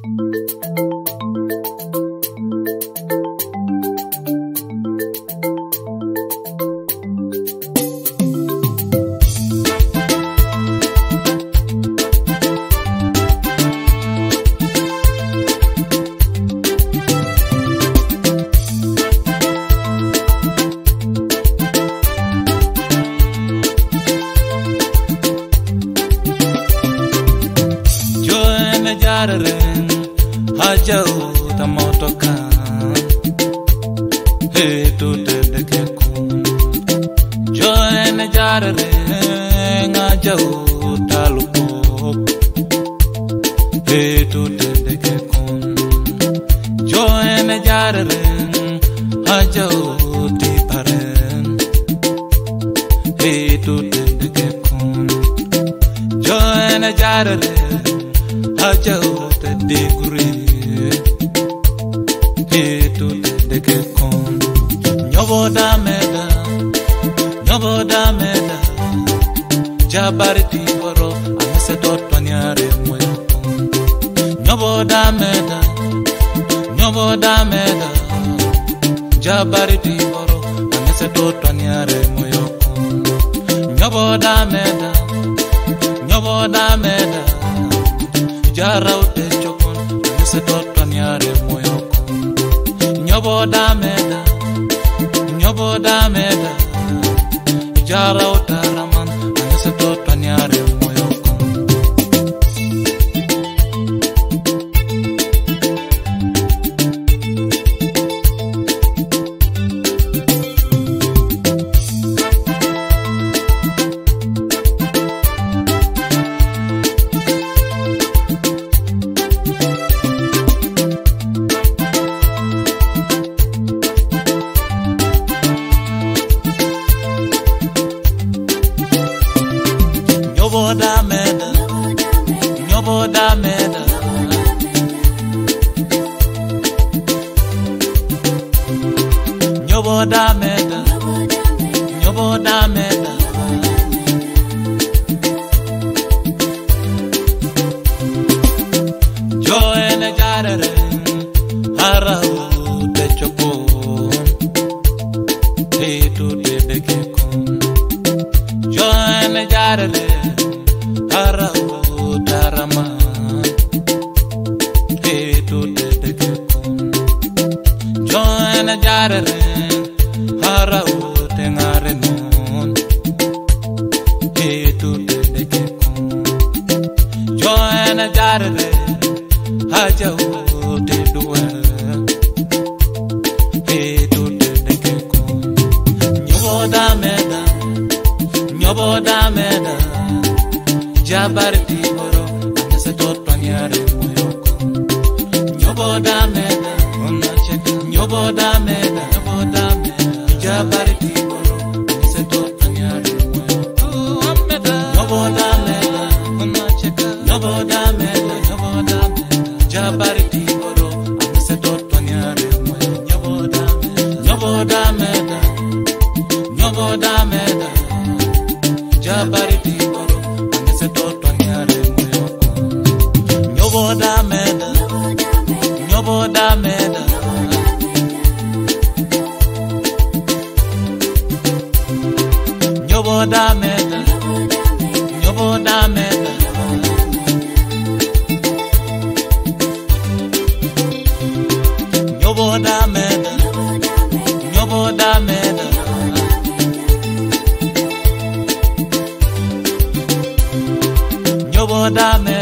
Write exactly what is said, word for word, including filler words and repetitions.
Jarren hajau tamotoka he tu te dekun joen jarren hajau talupo he tu te dekun joen jarren hajau ti paren he tu te dekun joen jarren Hajau te dekuri Itu te dekekon Nyobo da meda Nyobo da meda Jabari ti waro Amese toto nyare moyokon Nyobo da meda Nyobo da meda Jabari ti waro Amese toto nyare moyokon Nyobo da meda Nyobo da meda Jarau te chokon, nese toto nyare moyokon. Nyobo da meda, nyobo da meda. Jarau taraman, nese toto nyare moyokon. Nyobo da meda, nyobo da meda. Nyobo da meda, nyobo da meda. Joene jarere, harau te chokon, te tu te dekekon. Joene jarere. Harau darama Itu te dekekon Joena jarere Harau tengare non Itu te dekekon Joena jarere Hajau te dua Itu te dekekon Nyobo da meda Nyobo da meda Jabari ti waro, amese toto nyare moyokon. Nyobo da meda, ona cheka. Nyobo da meda, nyobo da meda. Jabari ti waro, amese toto nyare moyokon. Nyobo da meda, ona cheka. Nyobo da meda, nyobo da meda. Jabari ti waro, amese toto nyare moyokon. Nyobo da meda, nyobo da meda. Nyobo da meda. Jabari ti waro, amese toto nyare moyokon. Nyobo da meda, nyobo da meda. Nyobo da meda, nyobo da meda. Nyobo da meda, nyobo da meda. Nyobo da meda.